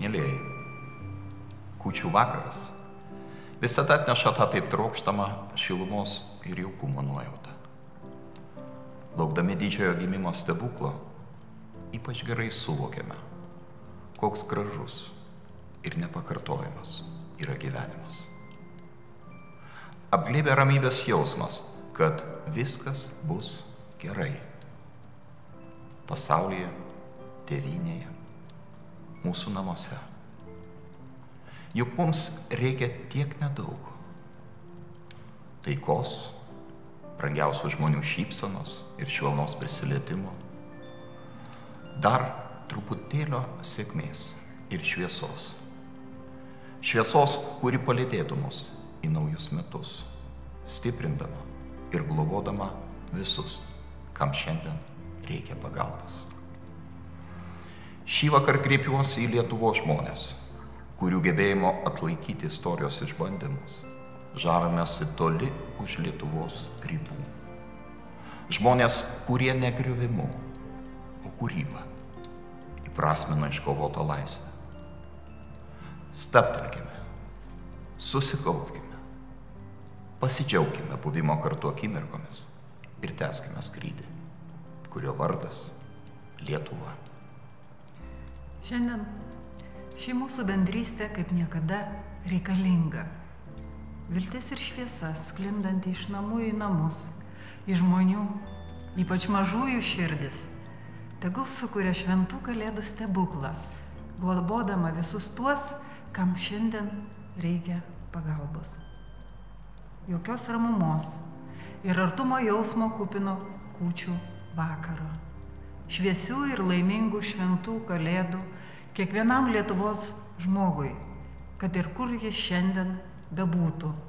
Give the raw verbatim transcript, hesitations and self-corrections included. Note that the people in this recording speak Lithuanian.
Mėlyjei, kūčių vakaras visada atneša tą taip trokštamą šilumos ir jaukumo nuojautą. Laukdami didžiojo gimimo stebuklo, ypač gerai suvokiame, koks gražus ir nepakartojamas yra gyvenimas. Apglėbia ramybės jausmas, kad viskas bus gerai. Pasaulyje, tėvynėje, mūsų namuose. Juk mums reikia tiek nedaug. Taikos, brangiausių žmonių šypsenos ir švelnos prisilietimo. Dar truputėlio sėkmės ir šviesos. Šviesos, kuri palydėtų mus į naujus metus, stiprindama ir globodama visus, kam šiandien reikia pagalbos. Šį vakar kreipiuosi į Lietuvos žmonės, kurių gebėjimo atlaikyti istorijos išbandymus žavimėsi toli už Lietuvos ribų. Žmonės, kurie ne griuvimu, o kūryba įprasmina iškovotą laisvę. Stabtelkime, susikaupkime, pasidžiaukime buvimo kartu akimirkomis ir tęskime skrydį, kurio vardas Lietuva. Šiandien ši mūsų bendrystė kaip niekada reikalinga. Viltis ir šviesa sklindanti iš namų į namus, į žmonių, ypač mažųjų širdis, tegul sukuria šventų kalėdų stebuklą, globodama visus tuos, kam šiandien reikia pagalbos. Jokios ramumos ir artumo jausmo kupino kūčių vakaro. Šviesių ir laimingų šventų kalėdų kiekvienam Lietuvos žmogui, kad ir kur jis šiandien bebūtų.